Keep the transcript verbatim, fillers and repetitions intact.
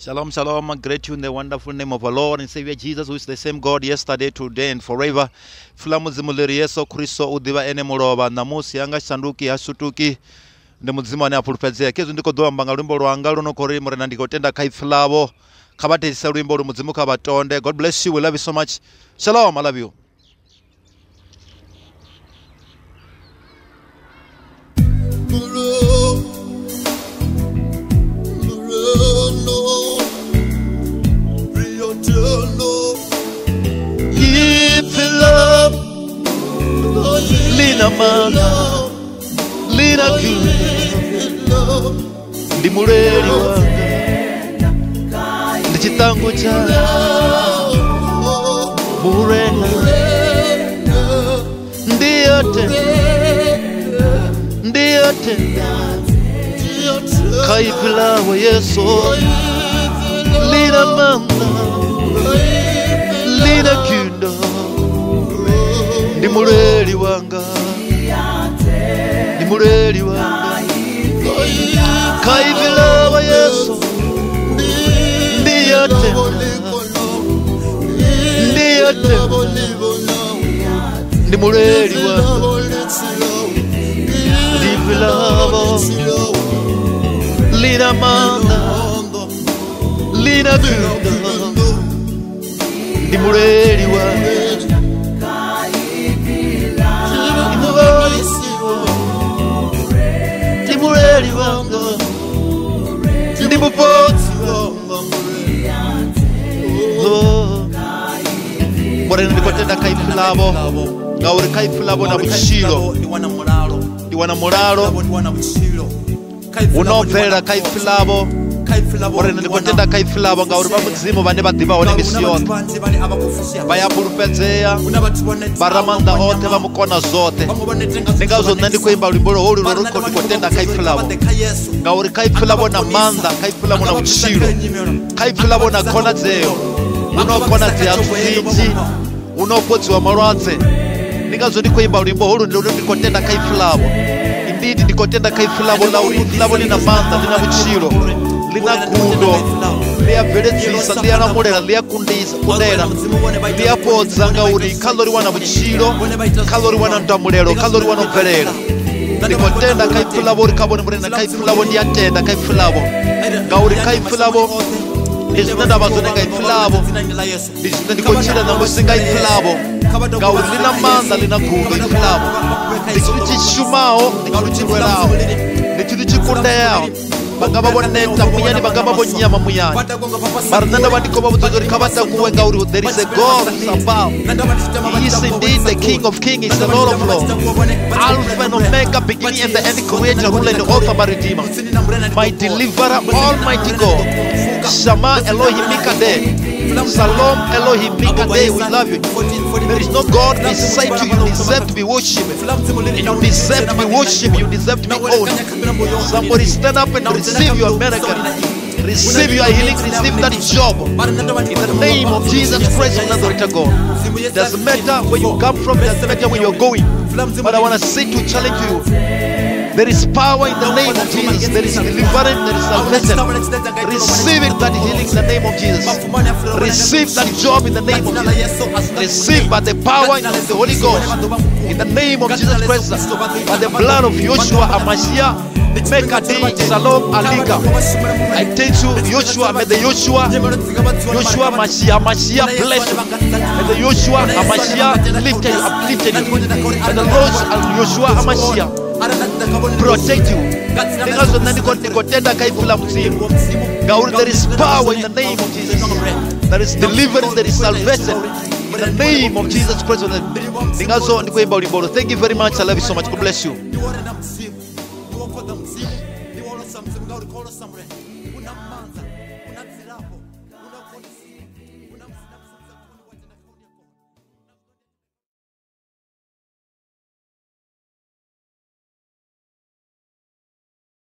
Shalom, shalom. I greet you in the wonderful name of our Lord and Savior Jesus, who is the same God yesterday, today, and forever. Filamu zimuleri Yesu Kristo udiva ene muroba namusi yanga shanduki hashutuki ndi mudzima ne apulupedzera kezo ndiko doa mbanga lumbo lwanga luno kori Murena Ndi Tenda kaifilavo kabate isa lumbo lumudzimu kabatonde. God bless you. We love you so much. Shalom. I love you. Lina mana, lina kule, ndi muleli wanga, ndi chitango cha Murena, ndiyo Tenda, ndiyo Tenda, kaifilavo Yesu, lina mana, lina kunda, ndi muleli wanga, ndi muleli wanga, kaifilava Yesu, ndiyo Tenda, ndiyo Tenda, ndi muleli wanga, ndi filava, lina mana, lina kunda, ndi muleli wanga. Mureli wanga, ndi mupotsi wanga, Murena Ndi Tenda kaifilavo, ngauri kaifilavo na buchilo, ndi wana mulalo, unobvera kaifilavo, Murena Ndi Tenda kaifilavo, ngauri bamudzimu vane badiva one misione, bayapulupedzera, baramanda ote vamukona zote. Ningazo nandi kuimba lumbolo holu loroko Ndi Tenda kaifilavo, ngauri kaifilavo na manda, kaifilavo na uchilo, kaifilavo na kona zeo, unokona zea tuzinji, unopotsi wa maradze. Ningazo ndi kuimba lumbolo holu Ndi Tenda kaifilavo. Indeed Ndi Tenda kaifilavo la ulifilavo lina manda, lina uchilo, lina kundo, lia veledzisa, lia namulera, lia kundisa, kundera, lia podza ngauri kalori wana uchilo, kalori wana ndamulero, kalori wana mvelera. Ndi Tenda kaifilavo rikabone Murena kaifilavo ndiya Tenda kaifilavo, ngauri kaifilavo ndizvinenda vazone kaifilavo, ndizvinenda ndikochira namusi kaifilavo, ngauri lina manda lina gundo ifilavo, ndichiri chishumawo, ndichiri chirwerawo, ndichiri chikundeyawo, bangaba boneta muyani, bangaba bonyama muyani. Marananda vandikova vudzozori kavata kuwe ngauri there is a God who is above. He is indeed the King of Kings, He is the Lord of Lords, Alpha and Omega, beginning and the end, creator, ruler, and author, my Redeemer, my deliverer, Almighty God. Shama Elohim Mikadeh, Salom Elohim Mikadeh. We love you. There is no God beside you. You deserve to be worshipped. You deserve to be worshipped. You deserve to be owned. Somebody stand up and receive your miracle. Receive your healing. Receive that job. In the name of Jesus Christ of Nazareth, God. It doesn't matter where you come from. It doesn't matter where you're going. But I want to say to challenge you. There is power in the name of Jesus. There is deliverance. There is salvation. Receive it, that healing in the name of Jesus. Receive that job in the name of Jesus. Receive by the power of the Holy Ghost. In the name of Jesus Christ. By the blood of Joshua Amashia. Mekadi Shalom Alika. I tell you, Joshua, may the Joshua, Joshua Mashiach, Mashiach bless you. May the Joshua Mashiach lift you, uplift you. May the Lord Joshua Mashiach protect you. There is power in the name of Jesus. There is deliverance, there is salvation in the name of Jesus Christ. Thank you very much. I love you so much. God bless you.